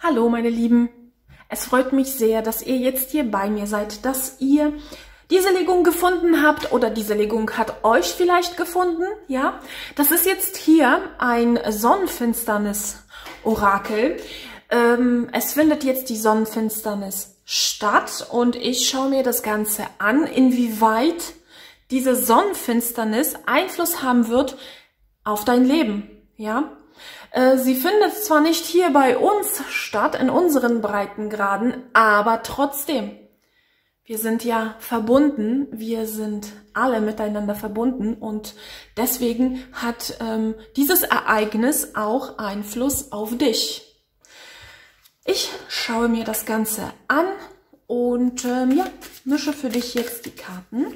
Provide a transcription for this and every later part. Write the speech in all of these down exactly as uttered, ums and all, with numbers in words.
Hallo meine Lieben, es freut mich sehr, dass ihr jetzt hier bei mir seid, dass ihr diese Legung gefunden habt oder diese Legung hat euch vielleicht gefunden, ja. Das ist jetzt hier ein Sonnenfinsternis-Orakel. Ähm, es findet jetzt die Sonnenfinsternis statt und ich schaue mir das Ganze an, inwieweit diese Sonnenfinsternis Einfluss haben wird auf dein Leben, ja. Sie findet zwar nicht hier bei uns statt, in unseren Breitengraden, aber trotzdem, wir sind ja verbunden, wir sind alle miteinander verbunden und deswegen hat ähm, dieses Ereignis auch Einfluss auf dich. Ich schaue mir das Ganze an und ähm, ja, mische für dich jetzt die Karten.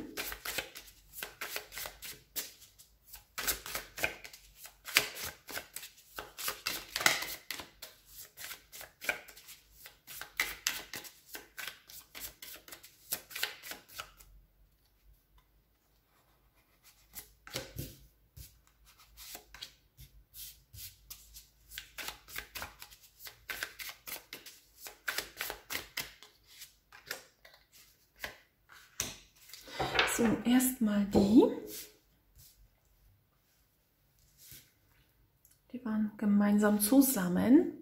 So, erstmal die. Die waren gemeinsam zusammen.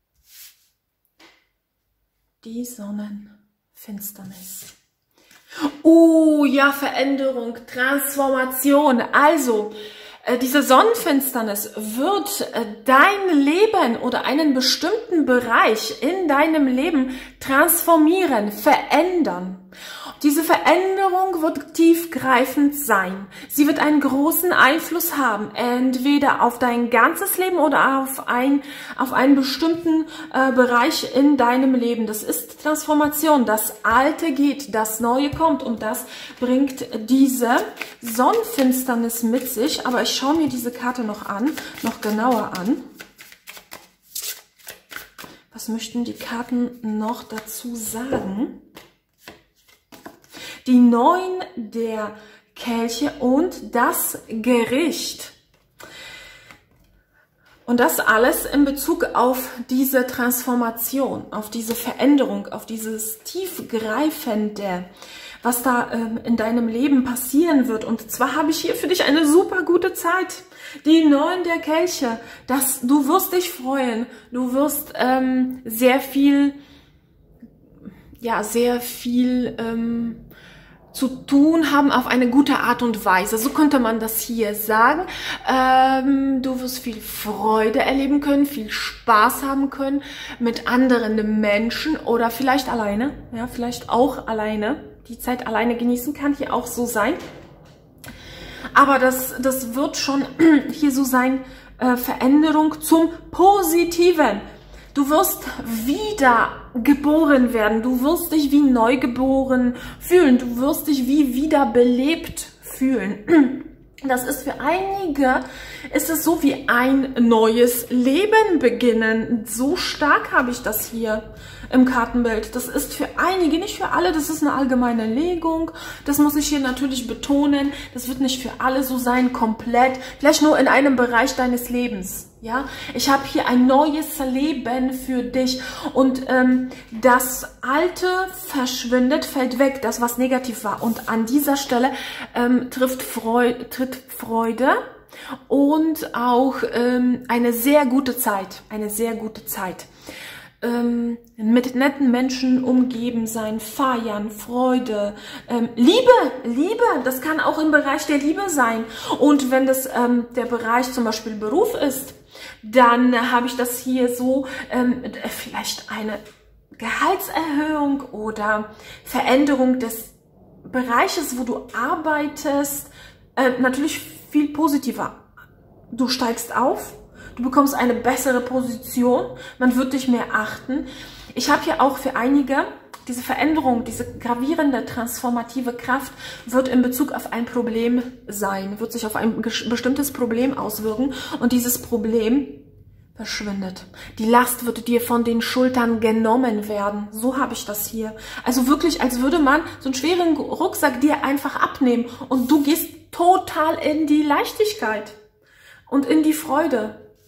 Die Sonnenfinsternis. Oh ja, Veränderung, Transformation. Also, äh, diese Sonnenfinsternis wird äh, dein Leben oder einen bestimmten Bereich in deinem Leben transformieren, verändern. Diese Veränderung wird tiefgreifend sein. Sie wird einen großen Einfluss haben, entweder auf dein ganzes Leben oder auf, ein, auf einen bestimmten äh, Bereich in deinem Leben. Das ist Transformation. Das Alte geht, das Neue kommt und das bringt diese Sonnenfinsternis mit sich. Aber ich schaue mir diese Karte noch an, noch genauer an. Was möchten die Karten noch dazu sagen? Die Neun der Kelche und das Gericht. Und das alles in Bezug auf diese Transformation, auf diese Veränderung, auf dieses Tiefgreifende, was da ähm, in deinem Leben passieren wird. Und zwar habe ich hier für dich eine super gute Zeit. Die Neun der Kelche, das, du wirst dich freuen, du wirst ähm, sehr viel, ja, sehr viel ähm, zu tun haben auf eine gute Art und Weise. So könnte man das hier sagen. Ähm, du wirst viel Freude erleben können, viel Spaß haben können mit anderen Menschen oder vielleicht alleine. Ja, vielleicht auch alleine. Die Zeit alleine genießen kann hier auch so sein. Aber das, das wird schon hier so sein, äh, Veränderung zum Positiven. Du wirst wieder geboren werden, du wirst dich wie neugeboren fühlen, du wirst dich wie wiederbelebt fühlen. Das ist für einige, ist es so wie ein neues Leben beginnen. So stark habe ich das hier im Kartenbild. Das ist für einige, nicht für alle, das ist eine allgemeine Legung. Das muss ich hier natürlich betonen. Das wird nicht für alle so sein, komplett. Vielleicht nur in einem Bereich deines Lebens. Ja, ich habe hier ein neues Leben für dich und ähm, das Alte verschwindet, fällt weg, das was negativ war und an dieser Stelle ähm, trifft Freude, tritt Freude und auch ähm, eine sehr gute Zeit, eine sehr gute Zeit. Ähm, mit netten Menschen umgeben sein, feiern, Freude, ähm, Liebe, Liebe, das kann auch im Bereich der Liebe sein. Und wenn das ähm, der Bereich zum Beispiel Beruf ist, dann habe ich das hier so, ähm, vielleicht eine Gehaltserhöhung oder Veränderung des Bereiches, wo du arbeitest, äh, natürlich viel positiver. Du steigst auf. Du bekommst eine bessere Position, man wird dich mehr achten. Ich habe hier auch für einige, diese Veränderung, diese gravierende, transformative Kraft wird in Bezug auf ein Problem sein, wird sich auf ein bestimmtes Problem auswirken und dieses Problem verschwindet. Die Last wird dir von den Schultern genommen werden. So habe ich das hier. Also wirklich, als würde man so einen schweren Rucksack dir einfach abnehmen und du gehst total in die Leichtigkeit und in die Freude.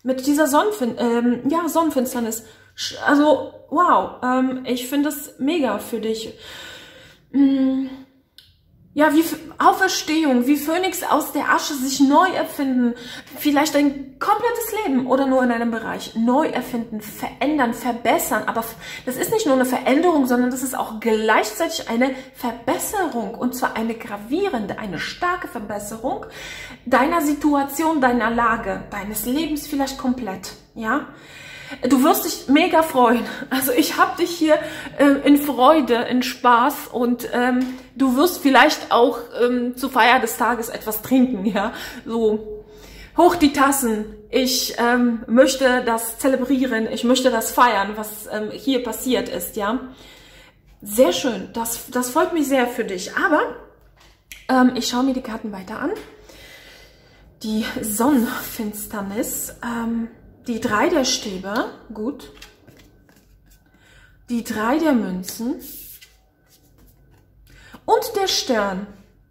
mit dieser Sonnenfin ähm, ja, Sonnenfinsternis. Also, wow, ähm, ich finde es mega für dich. Mm. Ja, wie Auferstehung, wie Phönix aus der Asche sich neu erfinden, vielleicht ein komplettes Leben oder nur in einem Bereich neu erfinden, verändern, verbessern. Aber das ist nicht nur eine Veränderung, sondern das ist auch gleichzeitig eine Verbesserung, und zwar eine gravierende, eine starke Verbesserung deiner Situation, deiner Lage, deines Lebens vielleicht komplett, ja. Du wirst dich mega freuen. Also ich habe dich hier äh, in Freude, in Spaß, und ähm, du wirst vielleicht auch ähm, zur Feier des Tages etwas trinken, ja. So, hoch die Tassen. Ich ähm, möchte das zelebrieren, ich möchte das feiern, was ähm, hier passiert ist, ja. Sehr schön, das, das freut mich sehr für dich. Aber ähm, ich schaue mir die Karten weiter an. Die Sonnenfinsternis, ähm, die drei der Stäbe, gut. Die drei der Münzen. Und der Stern.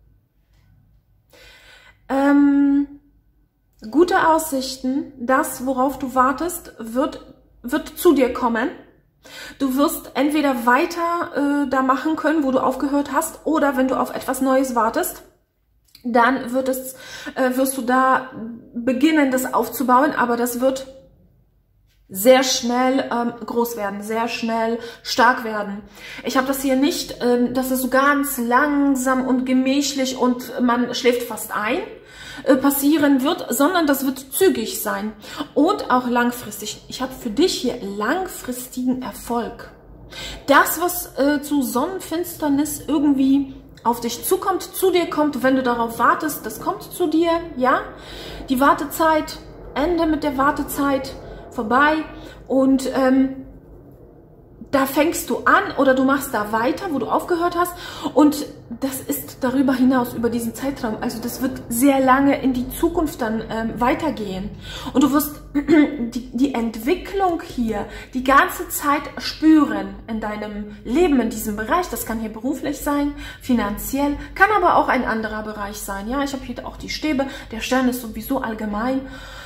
Ähm, gute Aussichten, das, worauf du wartest, wird, wird zu dir kommen. Du wirst entweder weiter äh, da machen können, wo du aufgehört hast, oder wenn du auf etwas Neues wartest, dann wird es, äh, wirst du da beginnen, das aufzubauen, aber das wird sehr schnell ähm, groß werden, sehr schnell stark werden. Ich habe das hier nicht, ähm, dass es so ganz langsam und gemächlich und man schläft fast ein äh, passieren wird, sondern das wird zügig sein und auch langfristig. Ich habe für dich hier langfristigen Erfolg. Das, was äh, zu Sonnenfinsternis irgendwie auf dich zukommt, zu dir kommt, wenn du darauf wartest, das kommt zu dir, ja. Die Wartezeit, Ende mit der Wartezeit, vorbei, und ähm, da fängst du an oder du machst da weiter, wo du aufgehört hast, und das ist darüber hinaus, über diesen Zeitraum, also das wird sehr lange in die Zukunft dann ähm, weitergehen, und du wirst die, die Entwicklung hier die ganze Zeit spüren in deinem Leben, in diesem Bereich. Das kann hier beruflich sein, finanziell, kann aber auch ein anderer Bereich sein. Ja, ich habe hier auch die Stäbe, der Stern ist sowieso allgemein.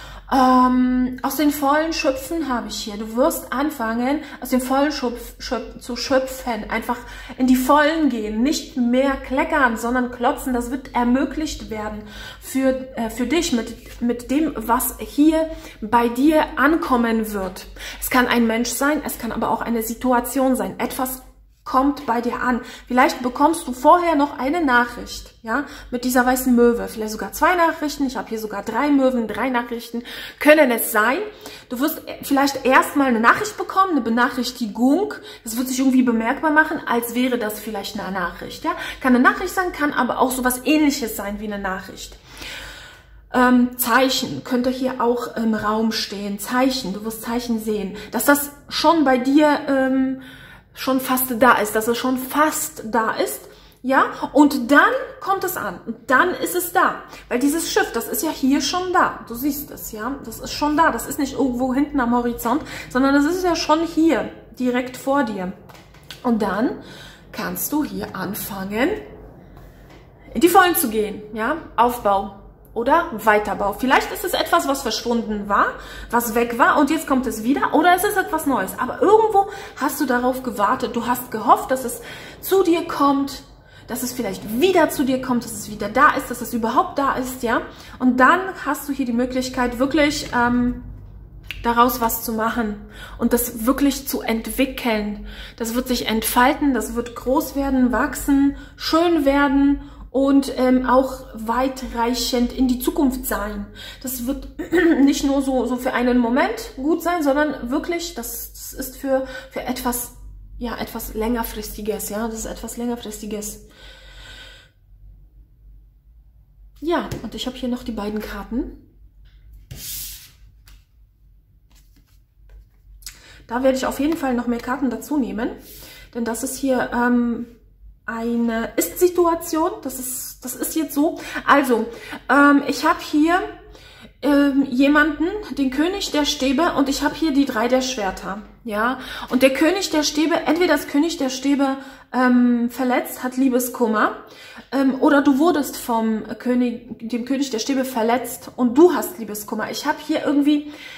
Ähm, aus den Vollen schöpfen habe ich hier. Du wirst anfangen, aus den Vollen schöpf, schöpf, zu schöpfen, einfach in die Vollen gehen, nicht mehr kleckern, sondern klotzen. Das wird ermöglicht werden für, äh, für dich mit, mit dem, was hier bei dir ankommen wird. Es kann ein Mensch sein, es kann aber auch eine Situation sein, etwas kommt bei dir an. Vielleicht bekommst du vorher noch eine Nachricht, ja, mit dieser weißen Möwe. Vielleicht sogar zwei Nachrichten. Ich habe hier sogar drei Möwen, drei Nachrichten können es sein. Du wirst vielleicht erstmal eine Nachricht bekommen, eine Benachrichtigung. Das wird sich irgendwie bemerkbar machen, als wäre das vielleicht eine Nachricht, ja. Kann eine Nachricht sein, kann aber auch sowas Ähnliches sein wie eine Nachricht. Ähm, Zeichen könnte hier auch im Raum stehen. Zeichen, du wirst Zeichen sehen, dass das schon bei dir ähm, schon fast da ist, dass es schon fast da ist, ja, und dann kommt es an, und dann ist es da, weil dieses Schiff, das ist ja hier schon da, du siehst es, ja, das ist schon da, das ist nicht irgendwo hinten am Horizont, sondern das ist ja schon hier, direkt vor dir, und dann kannst du hier anfangen, in die Vollen zu gehen, ja, Aufbau oder Weiterbau. Vielleicht ist es etwas, was verschwunden war, was weg war, und jetzt kommt es wieder, oder es ist etwas Neues. Aber irgendwo hast du darauf gewartet. Du hast gehofft, dass es zu dir kommt, dass es vielleicht wieder zu dir kommt, dass es wieder da ist, dass es überhaupt da ist, ja. Und dann hast du hier die Möglichkeit, wirklich ähm, daraus was zu machen und das wirklich zu entwickeln. Das wird sich entfalten, das wird groß werden, wachsen, schön werden und ähm, auch weitreichend in die Zukunft sein. Das wird nicht nur so, so für einen Moment gut sein, sondern wirklich, das, das ist für, für etwas, ja, etwas längerfristiges, ja, das ist etwas längerfristiges. Ja, und ich habe hier noch die beiden Karten. Da werde ich auf jeden Fall noch mehr Karten dazu nehmen, denn das ist hier ähm, eine Ist-Situation, das ist, das ist jetzt so. Also, ähm, ich habe hier ähm, jemanden, den König der Stäbe, und ich habe hier die drei der Schwerter, ja. Und der König der Stäbe, entweder das König der Stäbe ähm, verletzt, hat Liebeskummer, ähm, oder du wurdest vom König, dem König der Stäbe verletzt und du hast Liebeskummer. Ich habe hier irgendwie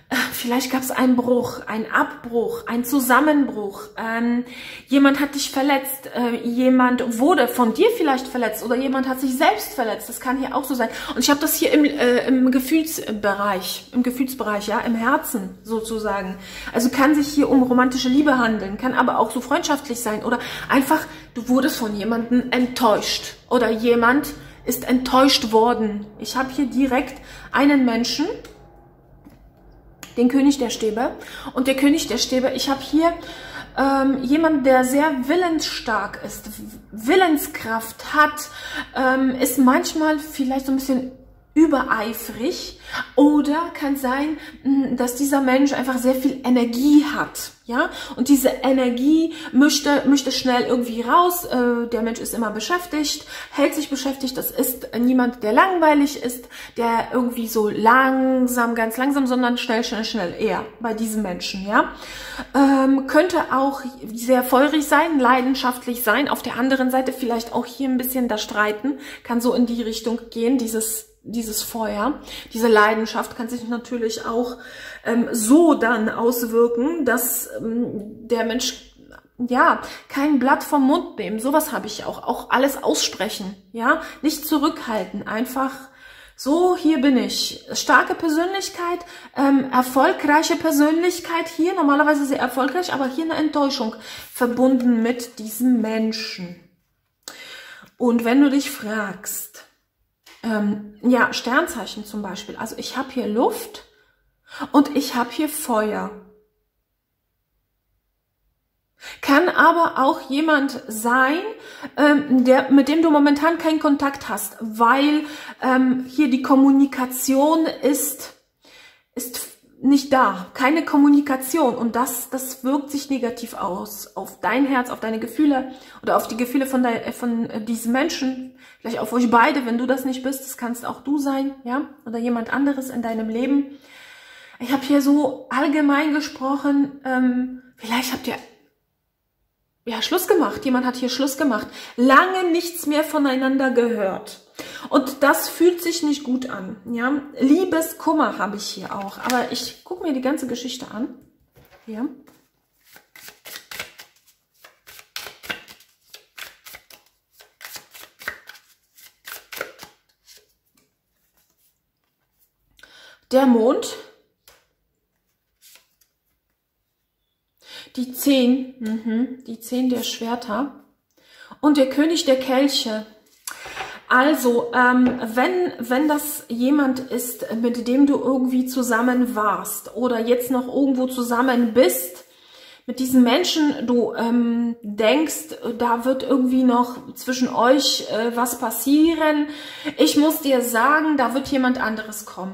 Vielleicht gab es einen Bruch, einen Abbruch, einen Zusammenbruch. Ähm, jemand hat dich verletzt, äh, jemand wurde von dir vielleicht verletzt oder jemand hat sich selbst verletzt. Das kann hier auch so sein. Und ich habe das hier im, äh, im Gefühlsbereich, im Gefühlsbereich, ja, im Herzen sozusagen. Also kann sich hier um romantische Liebe handeln, kann aber auch so freundschaftlich sein oder einfach, du wurdest von jemandem enttäuscht oder jemand ist enttäuscht worden. Ich habe hier direkt einen Menschen, den König der Stäbe. Und der König der Stäbe, ich habe hier ähm, jemand, der sehr willensstark ist, Willenskraft hat, ähm, ist manchmal vielleicht so ein bisschen übereifrig oder kann sein, dass dieser Mensch einfach sehr viel Energie hat, ja, und diese Energie möchte, möchte schnell irgendwie raus, äh, der Mensch ist immer beschäftigt, hält sich beschäftigt, das ist niemand, der langweilig ist, der irgendwie so langsam, ganz langsam, sondern schnell, schnell, schnell eher bei diesem Menschen, ja, ähm, könnte auch sehr feurig sein, leidenschaftlich sein, auf der anderen Seite vielleicht auch hier ein bisschen da streiten, kann so in die Richtung gehen, dieses Dieses Feuer, diese Leidenschaft kann sich natürlich auch ähm, so dann auswirken, dass ähm, der Mensch, ja, kein Blatt vom Mund nehmen. Sowas habe ich auch. Auch alles aussprechen, ja, nicht zurückhalten. Einfach so, hier bin ich. Starke Persönlichkeit, ähm, erfolgreiche Persönlichkeit hier, normalerweise sehr erfolgreich, aber hier eine Enttäuschung verbunden mit diesem Menschen. Und wenn du dich fragst, Ähm, ja, Sternzeichen zum Beispiel. Also ich habe hier Luft und ich habe hier Feuer. Kann aber auch jemand sein, ähm, der, mit dem du momentan keinen Kontakt hast, weil ähm, hier die Kommunikation ist, ist nicht da, keine Kommunikation und das, das wirkt sich negativ aus auf dein Herz, auf deine Gefühle oder auf die Gefühle von, de, von diesen Menschen, vielleicht auf euch beide, wenn du das nicht bist, das kannst auch du sein, ja, oder jemand anderes in deinem Leben. Ich habe hier so allgemein gesprochen, ähm, vielleicht habt ihr ja Schluss gemacht, jemand hat hier Schluss gemacht, lange nichts mehr voneinander gehört. Und das fühlt sich nicht gut an, ja. Liebeskummer habe ich hier auch. Aber ich gucke mir die ganze Geschichte an. Hier. Der Mond. Die Zehn. Mhm, die Zehn der Schwerter. Und der König der Kelche. Also, ähm, wenn, wenn das jemand ist, mit dem du irgendwie zusammen warst oder jetzt noch irgendwo zusammen bist, mit diesem Menschen, du ähm, denkst, da wird irgendwie noch zwischen euch äh, was passieren, ich muss dir sagen, da wird jemand anderes kommen.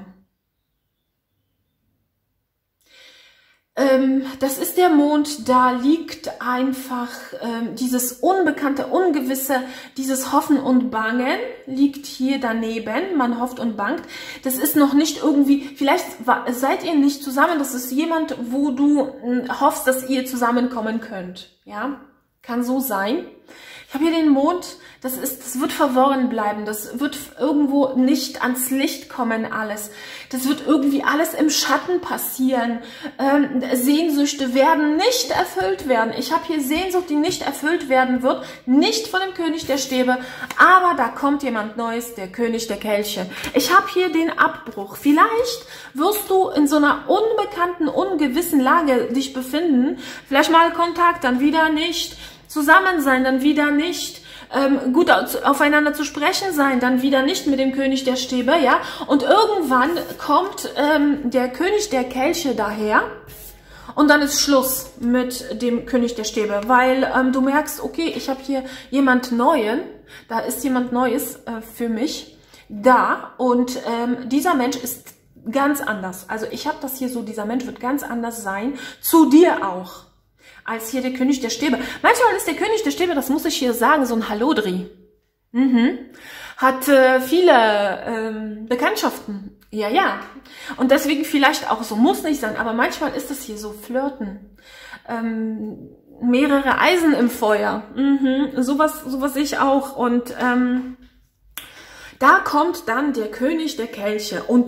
Ähm, das ist der Mond, da liegt einfach ähm, dieses Unbekannte, Ungewisse, dieses Hoffen und Bangen liegt hier daneben, man hofft und bangt. Das ist noch nicht irgendwie, vielleicht seid ihr nicht zusammen, das ist jemand, wo du äh, hoffst, dass ihr zusammenkommen könnt, ja, kann so sein. Ich habe hier den Mond, das ist, das wird verworren bleiben, das wird irgendwo nicht ans Licht kommen alles. Das wird irgendwie alles im Schatten passieren. Ähm, Sehnsüchte werden nicht erfüllt werden. Ich habe hier Sehnsucht, die nicht erfüllt werden wird, nicht von dem König der Stäbe, aber da kommt jemand Neues, der König der Kelche. Ich habe hier den Abbruch. Vielleicht wirst du in so einer unbekannten, ungewissen Lage dich befinden. Vielleicht mal Kontakt, dann wieder nicht. Zusammen sein, dann wieder nicht. Ähm, gut aufeinander zu sprechen sein, dann wieder nicht mit dem König der Stäbe, ja. Und irgendwann kommt ähm, der König der Kelche daher und dann ist Schluss mit dem König der Stäbe, weil ähm, du merkst, okay, ich habe hier jemand Neuen, da ist jemand Neues äh, für mich da und ähm, dieser Mensch ist ganz anders. Also ich habe das hier so, dieser Mensch wird ganz anders sein, zu dir auch, als hier der König der Stäbe. Manchmal ist der König der Stäbe, das muss ich hier sagen, so ein Hallodri. Mhm. Hat äh, viele ähm, Bekanntschaften. Ja, ja. Und deswegen vielleicht auch so, muss nicht sein, aber manchmal ist es hier so Flirten. Ähm, mehrere Eisen im Feuer. Mhm. Sowas, sowas sehe ich auch. Und ähm, da kommt dann der König der Kelche und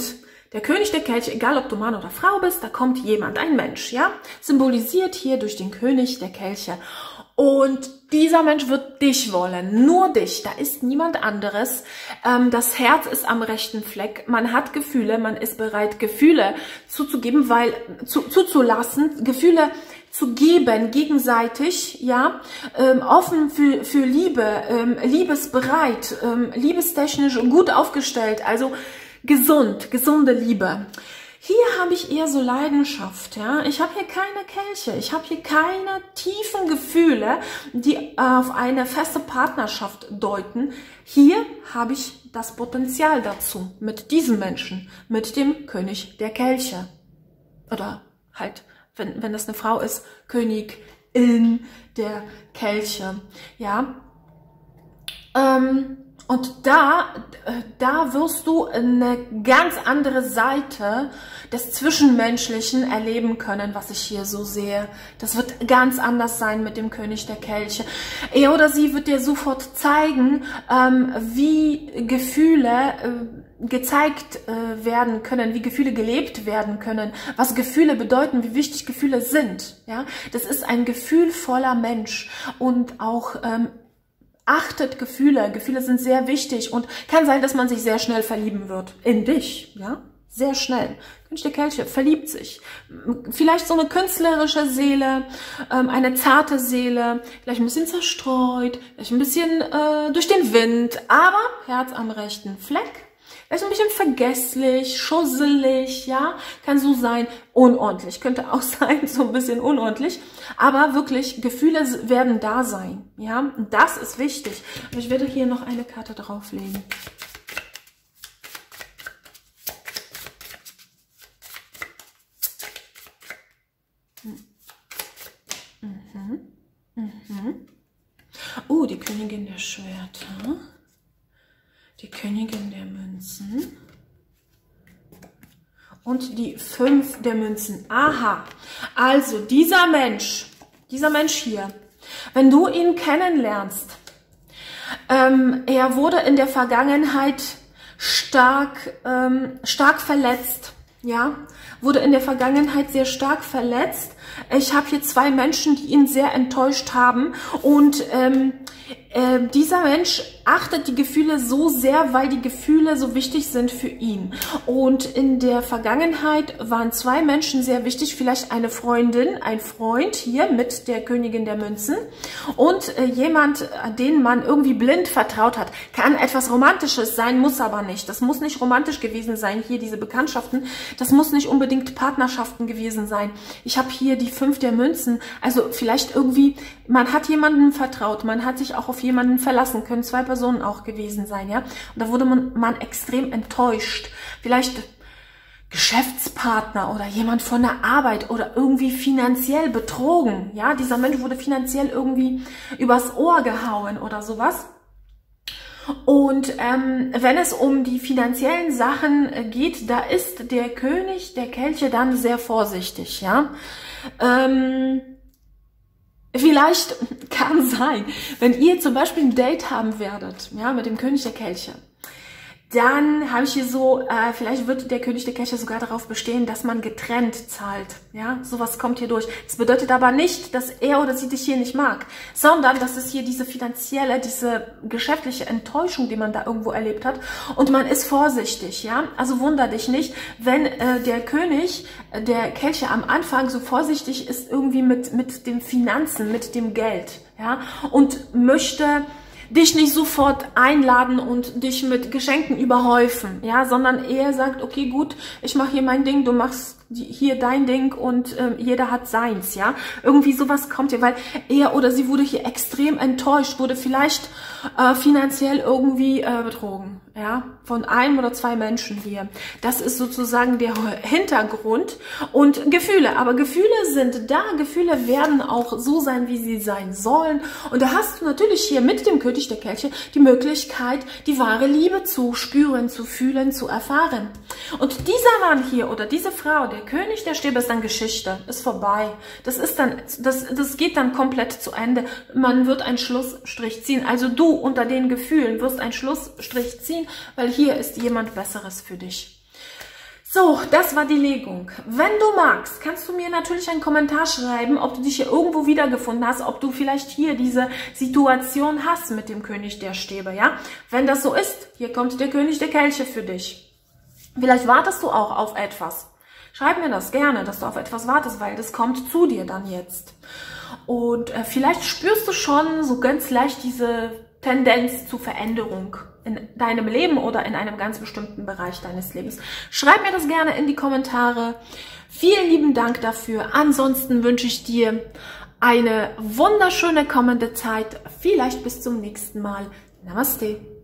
Der König der Kelche, egal ob du Mann oder Frau bist, da kommt jemand, ein Mensch, ja, symbolisiert hier durch den König der Kelche. Und dieser Mensch wird dich wollen, nur dich, da ist niemand anderes. Ähm, das Herz ist am rechten Fleck, man hat Gefühle, man ist bereit, Gefühle zuzugeben, weil, zu, zuzulassen, Gefühle zu geben, gegenseitig, ja, ähm, offen für, für Liebe, ähm, liebesbereit, ähm, liebestechnisch gut aufgestellt, also gesund, gesunde Liebe. Hier habe ich eher so Leidenschaft, ja. Ich habe hier keine Kelche, ich habe hier keine tiefen Gefühle, die auf eine feste Partnerschaft deuten. Hier habe ich das Potenzial dazu, mit diesem Menschen, mit dem König der Kelche. Oder halt, wenn, wenn das eine Frau ist, Königin der Kelche, ja. Ähm, Und da, da wirst du eine ganz andere Seite des Zwischenmenschlichen erleben können, was ich hier so sehe. Das wird ganz anders sein mit dem König der Kelche. Er oder sie wird dir sofort zeigen, ähm, wie Gefühle äh, gezeigt äh, werden können, wie Gefühle gelebt werden können, was Gefühle bedeuten, wie wichtig Gefühle sind. Ja, das ist ein gefühlvoller Mensch und auch ähm, achtet Gefühle. Gefühle sind sehr wichtig und kann sein, dass man sich sehr schnell verlieben wird. In dich, ja? Sehr schnell. König der Kelche verliebt sich. Vielleicht so eine künstlerische Seele, ähm, eine zarte Seele, vielleicht ein bisschen zerstreut, vielleicht ein bisschen äh, durch den Wind, aber Herz am rechten Fleck. Vielleicht ein bisschen vergesslich, schusselig, ja, kann so sein, unordentlich, könnte auch sein, so ein bisschen unordentlich, aber wirklich, Gefühle werden da sein, ja, und das ist wichtig. Aber ich werde hier noch eine Karte drauflegen. Mhm. Mhm. Oh, die Königin der Schwerter. Die Königin der Münzen und die fünf der Münzen. Aha, also dieser Mensch, dieser Mensch hier, wenn du ihn kennenlernst, ähm, er wurde in der Vergangenheit stark, ähm, stark verletzt, ja, wurde in der Vergangenheit sehr stark verletzt. Ich habe hier zwei Menschen, die ihn sehr enttäuscht haben und ähm, äh, dieser Mensch achtet die Gefühle so sehr, weil die Gefühle so wichtig sind für ihn. Und in der Vergangenheit waren zwei Menschen sehr wichtig, vielleicht eine Freundin, ein Freund hier mit der Königin der Münzen und äh, jemand, den man irgendwie blind vertraut hat. Kann etwas Romantisches sein, muss aber nicht. Das muss nicht romantisch gewesen sein, hier diese Bekanntschaften. Das muss nicht unbedingt Partnerschaften gewesen sein. Ich habe hier die fünf der Münzen. Also vielleicht irgendwie, man hat jemandem vertraut, man hat sich auch auf jemanden verlassen, können zwei Personen auch gewesen sein, ja. Und da wurde man, man extrem enttäuscht. Vielleicht Geschäftspartner oder jemand von der Arbeit oder irgendwie finanziell betrogen, ja. Dieser Mensch wurde finanziell irgendwie übers Ohr gehauen oder sowas. Und ähm, wenn es um die finanziellen Sachen geht, da ist der König der Kelche dann sehr vorsichtig, ja. Ähm, Vielleicht kann sein, wenn ihr zum Beispiel ein Date haben werdet, ja, mit dem König der Kelche, dann habe ich hier so, äh, vielleicht wird der König der Kelche sogar darauf bestehen, dass man getrennt zahlt, ja, sowas kommt hier durch. Das bedeutet aber nicht, dass er oder sie dich hier nicht mag, sondern dass es hier diese finanzielle, diese geschäftliche Enttäuschung, die man da irgendwo erlebt hat und man ist vorsichtig, ja, also wunder dich nicht, wenn äh, der König äh, der Kelche am Anfang so vorsichtig ist irgendwie mit, mit den Finanzen, mit dem Geld, ja, und möchte dich nicht sofort einladen und dich mit Geschenken überhäufen, ja, sondern eher sagt, okay, gut, ich mache hier mein Ding, du machst hier dein Ding und äh, jeder hat seins, ja. Irgendwie sowas kommt hier, weil er oder sie wurde hier extrem enttäuscht, wurde vielleicht äh, finanziell irgendwie äh, betrogen, ja, von einem oder zwei Menschen hier. Das ist sozusagen der Hintergrund und Gefühle, aber Gefühle sind da, Gefühle werden auch so sein, wie sie sein sollen und da hast du natürlich hier mit dem König der Kelche die Möglichkeit, die wahre Liebe zu spüren, zu fühlen, zu erfahren. Und dieser Mann hier oder diese Frau, der König der Stäbe ist dann Geschichte, ist vorbei. Das ist dann, das, das geht dann komplett zu Ende. Man wird einen Schlussstrich ziehen. Also du unter den Gefühlen wirst einen Schlussstrich ziehen, weil hier ist jemand Besseres für dich. So, das war die Legung. Wenn du magst, kannst du mir natürlich einen Kommentar schreiben, ob du dich hier irgendwo wiedergefunden hast, ob du vielleicht hier diese Situation hast mit dem König der Stäbe, ja? Wenn das so ist, hier kommt der König der Kelche für dich. Vielleicht wartest du auch auf etwas. Schreib mir das gerne, dass du auf etwas wartest, weil das kommt zu dir dann jetzt. Und äh, vielleicht spürst du schon so ganz leicht diese Tendenz zur Veränderung in deinem Leben oder in einem ganz bestimmten Bereich deines Lebens. Schreib mir das gerne in die Kommentare. Vielen lieben Dank dafür. Ansonsten wünsche ich dir eine wunderschöne kommende Zeit. Vielleicht bis zum nächsten Mal. Namaste.